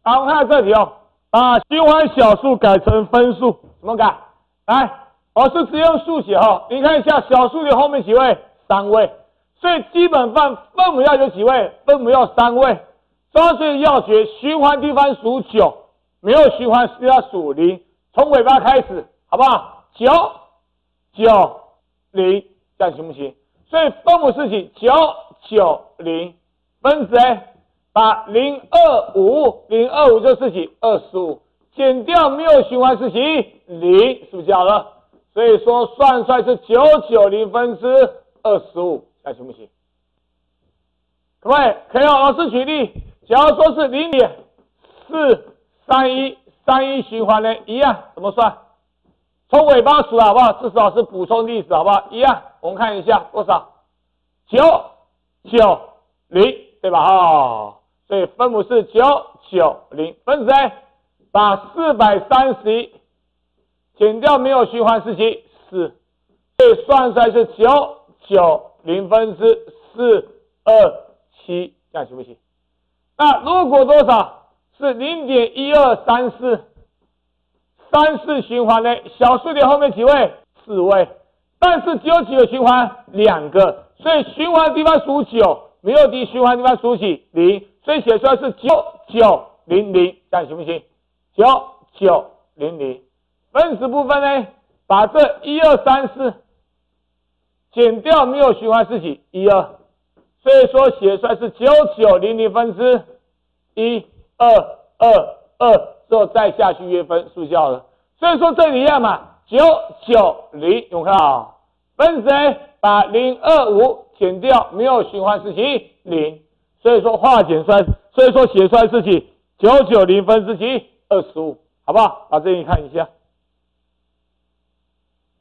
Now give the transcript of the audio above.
好，我们看这题哦，把循环小数改成分数，怎么改？来，我是直接用数写哈，你看一下小数点后面几位？3位，所以基本分母要有几位？分母要3位。中央数学要诀，循环地方数9，没有循环要数0，从尾巴开始，好不好？9、9、0，这样行不行？所以分母是几？9、9、0，分子把025就是几？25，减掉没有循环是几？0，是不是这样了？所以说算出来是990分之25，这样行不行？各位可以哦，老师举例，假如说是0.431循环呢，一样怎么算？从尾巴数好不好？至少是补充例子好不好？一样，我们看一下多少？990，对吧？哦，所以分母是990，分子把431减掉没有循环是几？4，所以算出来是990分之427，这样行不行？那如果多少是0.1234循环呢？小数点后面几位？4位，但是只有几个循环？2个，所以循环的地方数9，没有循环的地方数几？0，所以写出来是9900，这样行不行？9900。分子部分呢，把这1234减掉没有循环是几？12，所以说写出来是9900分之1222，之后再下去约分，是不是好了？所以说这里一样嘛，990，有没有看到？分子把025减掉没有循环是几？0，所以说化简出来，所以说写出来是几？990分之几？25，好不好？把这里看一下。